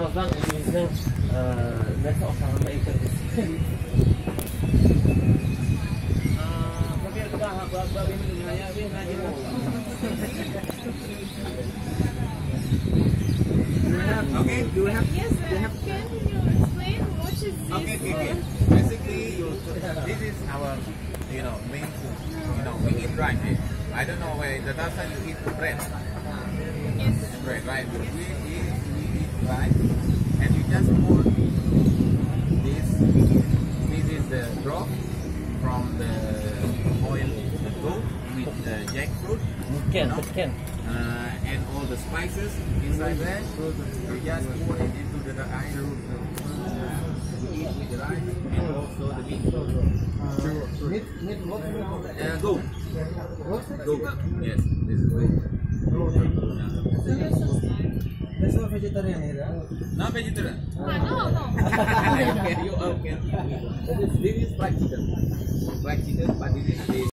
birazdan elimizden nasıl aşağılama ekleriz. Okay, do you have? Yes, Do you have? can you explain what is this? Okay. Basically, this is our, main food. We eat rice. I don't know where the last time you eat bread. Yes. Bread, right? We eat rice, and you just pour this. This is the broth from the oil, the goat with the jackfruit. Can. And all the spices inside there. You just pour it into the rice. You eat with the rice and also the meat. Meat what? Goat. Goat. Yes, this is goat. That's not vegetarian here. Not vegetarian. No. Okay, you okay. This is fried chicken. Fried chicken, but this is